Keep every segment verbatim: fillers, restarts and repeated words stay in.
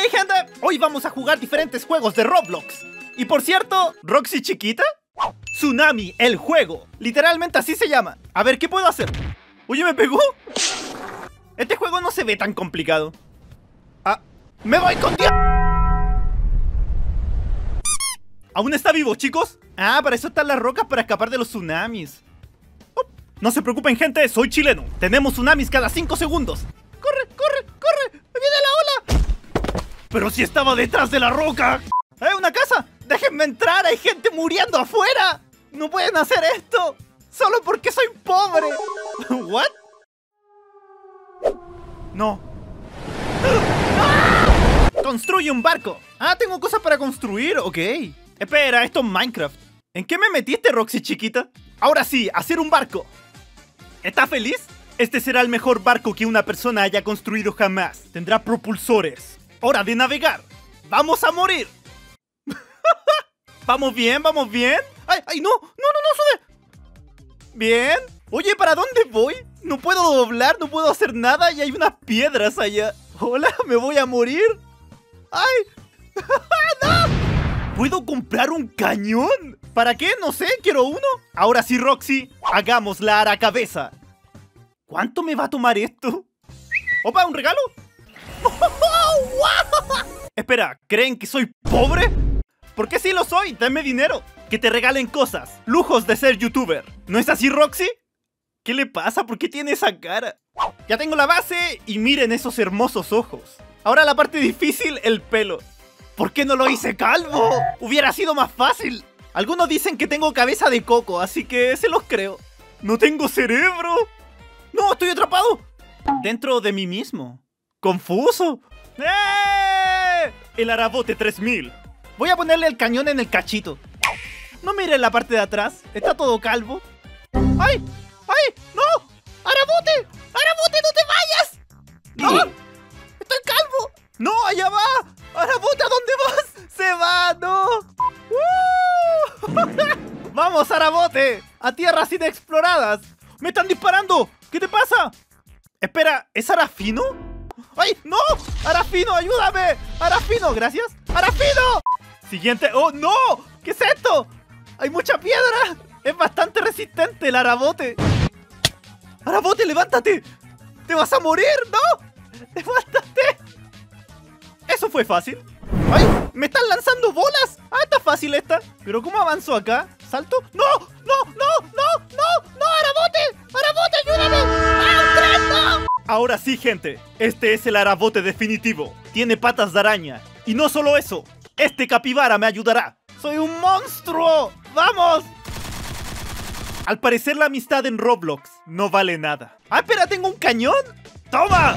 Ok, gente, hoy vamos a jugar diferentes juegos de Roblox. Y por cierto, ¿Roxy chiquita? Tsunami, el juego. Literalmente así se llama. A ver, ¿qué puedo hacer? Oye, ¿me pegó? Este juego no se ve tan complicado. Ah, ¡me voy con Dios! ¿Aún está vivo, chicos? Ah, para eso están las rocas, para escapar de los tsunamis. Oh, no se preocupen, gente, soy chileno. Tenemos tsunamis cada cinco segundos. ¡Corre, corre, corre! ¡Me viene la ola! ¡Pero si estaba detrás de la roca! ¡Eh, una casa! ¡Déjenme entrar! ¡Hay gente muriendo afuera! ¡No pueden hacer esto! ¡Solo porque soy pobre! ¿What? No. ¡Ah! ¡Construye un barco! Ah, tengo cosas para construir, ok. Espera, esto es Minecraft. ¿En qué me metiste, Roxy chiquita? Ahora sí, hacer un barco. ¿Estás feliz? Este será el mejor barco que una persona haya construido jamás. Tendrá propulsores. ¡Hora de navegar! ¡Vamos a morir! ¿Vamos bien? ¿Vamos bien? ¡Ay, ay, no! ¡No, no, no! ¡Sube! ¿Bien? Oye, ¿para dónde voy? No puedo doblar, no puedo hacer nada y hay unas piedras allá. Hola, ¿me voy a morir? ¡Ay! ¡No! ¿Puedo comprar un cañón? ¿Para qué? No sé, quiero uno. Ahora sí, Roxy, hagamos la aracabeza. ¿Cuánto me va a tomar esto? ¡Opa, un regalo! ¡Oh, wow! Espera, ¿creen que soy pobre? ¿Por qué sí lo soy? Dame dinero. Que te regalen cosas. Lujos de ser youtuber. ¿No es así, Roxy? ¿Qué le pasa? ¿Por qué tiene esa cara? Ya tengo la base y miren esos hermosos ojos. Ahora la parte difícil, el pelo. ¿Por qué no lo hice calvo? Hubiera sido más fácil. Algunos dicen que tengo cabeza de coco, así que se los creo. ¡No tengo cerebro! ¡No, estoy atrapado! Dentro de mí mismo. ¡Confuso! ¡Eh! El Arabote tres mil. Voy a ponerle el cañón en el cachito. No miren la parte de atrás. Está todo calvo. ¡Ay! ¡Ay! ¡No! ¡Arabote! ¡Arabote, no te vayas! ¡No! ¡Estoy calvo! ¡No, allá va! ¡Arabote, ¿a dónde vas? ¡Se va! ¡No! ¡Uh! ¡Vamos, Arabote! ¡A tierras inexploradas! ¡Me están disparando! ¿Qué te pasa? Espera, ¿es Arafino? ¡Ay, no! ¡Arafino, ayúdame! ¡Arafino, gracias! ¡Arafino! Siguiente... ¡Oh, no! ¿Qué es esto? ¡Hay mucha piedra! Es bastante resistente el Arabote. ¡Arabote, levántate! ¡Te vas a morir! ¡No! ¡Levántate! Eso fue fácil. ¡Ay! ¡Me están lanzando bolas! ¡Ah, está fácil esta! ¿Pero cómo avanzo acá? ¿Salto? ¡No! ¡No! ¡No! ¡No! ¡No! ¡No! ¡Arabote! ¡Arabote, ayúdame! ¡Ah, un tren! ¡No! Ahora sí, gente. Este es el Arabote definitivo. Tiene patas de araña. Y no solo eso. Este capibara me ayudará. ¡Soy un monstruo! ¡Vamos! Al parecer la amistad en Roblox no vale nada. ¡Ah, espera! ¿Tengo un cañón? ¡Toma!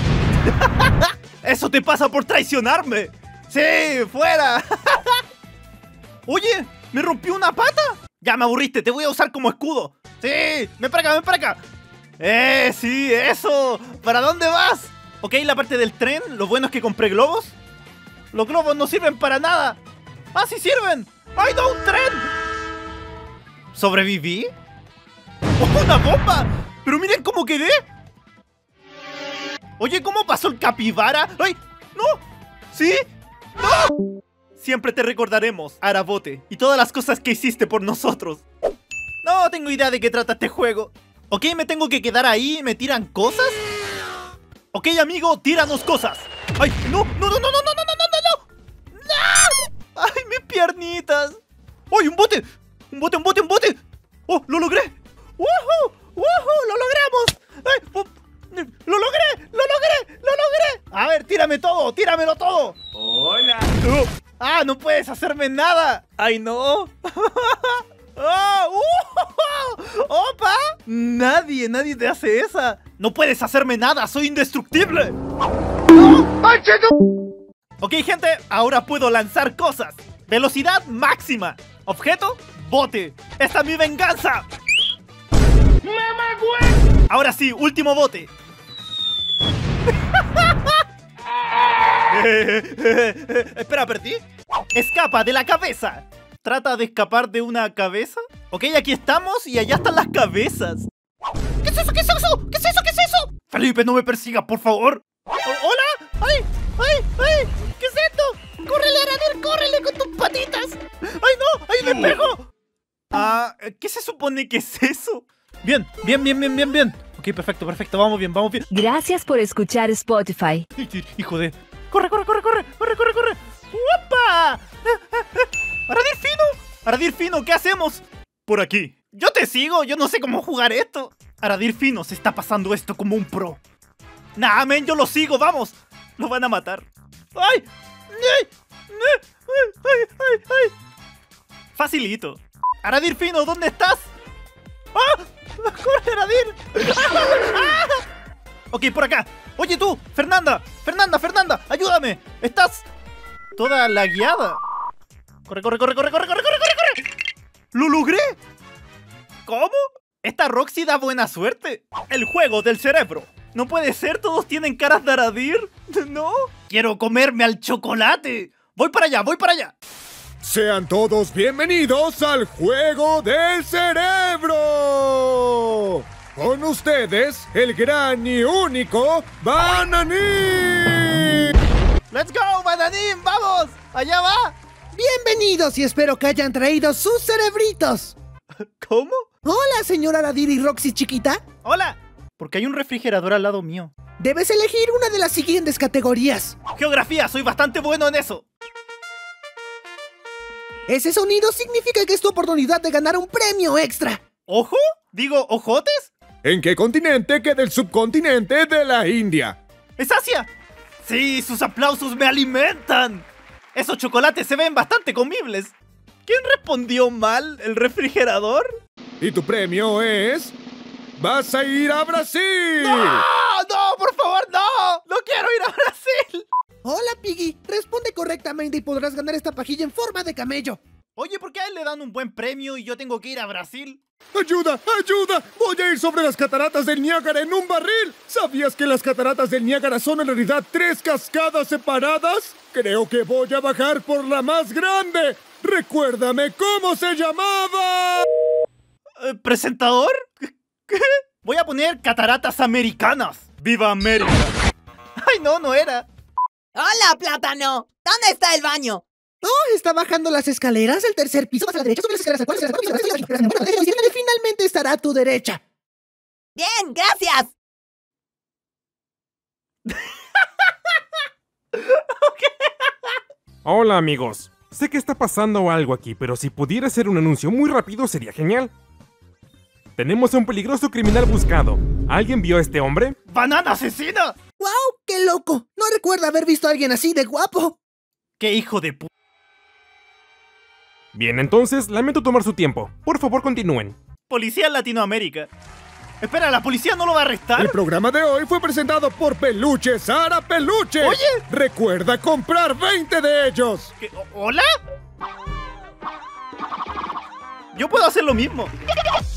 ¡Eso te pasa por traicionarme! ¡Sí! ¡Fuera! Oye, ¿me rompió una pata? Ya me aburriste, te voy a usar como escudo. ¡Sí! ¡Ven para acá, ven para acá! ¡Eh, sí, eso! ¿Para dónde vas? Ok, la parte del tren, lo bueno es que compré globos. Los globos no sirven para nada. ¡Ah, sí sirven! ¡Ay, no, un tren! ¿Sobreviví? ¡Oh, una bomba! ¡Pero miren cómo quedé! Oye, ¿cómo pasó el capibara? ¡Ay! ¡No! ¿Sí? ¡No! Siempre te recordaremos, Arabote, y todas las cosas que hiciste por nosotros. No tengo idea de qué trata este juego. Ok, me tengo que quedar ahí y me tiran cosas. Ok, amigo, tíranos cosas. ¡Ay! ¡No! ¡No, no, no, no, no, no, no, no! ¡No! ¡Ay, mis piernitas! ¡Ay, un bote! ¡Un bote, un bote, un bote! ¡Oh, lo logré! ¡Woohoo! ¡Woohoo! ¡Lo logramos! ¡Ay! Oh, ¡lo logré! ¡Lo logré! ¡Lo logré! A ver, tírame todo, tíramelo todo. Hola. Uh, ¡Ah, no puedes hacerme nada! ¡Ay, no! ¡Oh! ¡Uh! ¡Opa! Nadie, nadie te hace esa. No puedes hacerme nada, soy indestructible. ¡No! Ok, gente, ahora puedo lanzar cosas. Velocidad máxima. Objeto, bote. ¡Esta es mi venganza! ¡Mamá, ahora sí, último bote. Espera, perdí. Escapa de la cabeza. Trata de escapar de una cabeza. Ok, aquí estamos y allá están las cabezas. ¿Qué es eso? ¿Qué es eso? ¿Qué es eso? ¿Qué es eso? Felipe, no me persigas, por favor. ¿Hola? ¡Ay! ¡Ay! ¡Ay! ¿Qué se supone que es eso? Bien, bien, bien, bien, bien, bien. Ok, perfecto, perfecto, vamos bien, vamos bien. Gracias por escuchar Spotify. Hijo de... ¡Corre, corre, corre, corre! ¡Corre, corre, corre! ¡Upa! ¡Aradir Fino! ¡Aradir Fino! ¿Qué hacemos? Por aquí. Yo te sigo, yo no sé cómo jugar esto. Aradir Fino se está pasando esto como un pro. Nah, men, yo lo sigo, vamos. Lo van a matar. ¡Ay! ¡Ay! ¡Ay! ¡Ay! ¡Ay! ¡Ay! Facilito. Aradir Fino, ¿dónde estás? ¡Ah! ¡Corre, Aradir! ¡Ah! Ok, por acá. Oye tú, Fernanda, Fernanda, Fernanda, ayúdame. Estás toda lagueada. Corre, corre, corre, corre, corre, corre, corre, corre, corre. ¡Lo logré! ¿Cómo? Esta Roxy da buena suerte. El juego del cerebro. No puede ser, todos tienen caras de Aradir. No. Quiero comerme al chocolate. Voy para allá, voy para allá. Sean todos bienvenidos al juego del cerebro. Con ustedes, el gran y único Bananín. ¡Let's go, Bananín! ¡Vamos! ¡Allá va! Bienvenidos y espero que hayan traído sus cerebritos. ¿Cómo? Hola, señora Aradir y Roxy chiquita. ¡Hola! Porque hay un refrigerador al lado mío. Debes elegir una de las siguientes categorías. Geografía, soy bastante bueno en eso. Ese sonido significa que es tu oportunidad de ganar un premio extra. ¿Ojo? ¿Digo ojotes? ¿En qué continente queda el subcontinente de la India? ¡Es Asia! Sí, sus aplausos me alimentan. Esos chocolates se ven bastante comibles. ¿Quién respondió mal? ¿El refrigerador? Y tu premio es... ¡vas a ir a Brasil! ¡No! ¡No, por favor, no! ¡No quiero ir a Brasil! Hola, Piggy. Responde correctamente y podrás ganar esta pajilla en forma de camello. Oye, ¿por qué a él le dan un buen premio y yo tengo que ir a Brasil? ¡Ayuda! ¡Ayuda! ¡Voy a ir sobre las cataratas del Niágara en un barril! ¿Sabías que las cataratas del Niágara son en realidad tres cascadas separadas? Creo que voy a bajar por la más grande. ¡Recuérdame cómo se llamaba! ¿Eh, ¿Presentador? ¿Qué? Voy a poner cataratas americanas. ¡Viva América! ¡Ay, no, no era! ¡Hola, plátano! ¿Dónde está el baño? Oh, está bajando las escaleras, el tercer piso, vas a la derecha, sube las escaleras al cuarto, al cuarto, al cuarto, al cuarto, y finalmente estará a tu derecha. Bien, gracias. Hola amigos, sé que está pasando algo aquí, pero si pudiera hacer un anuncio muy rápido sería genial. Tenemos a un peligroso criminal buscado. ¿Alguien vio a este hombre? ¡Banana asesina! ¡Wow! ¡Qué loco! No recuerdo haber visto a alguien así de guapo. ¡Qué hijo de pu... Bien, entonces, lamento tomar su tiempo. Por favor, continúen. Policía en Latinoamérica. Espera, ¿la policía no lo va a arrestar? El programa de hoy fue presentado por Peluche Sara Peluche. Oye. Recuerda comprar veinte de ellos. ¿Qué? ¿Hola? Yo puedo hacer lo mismo.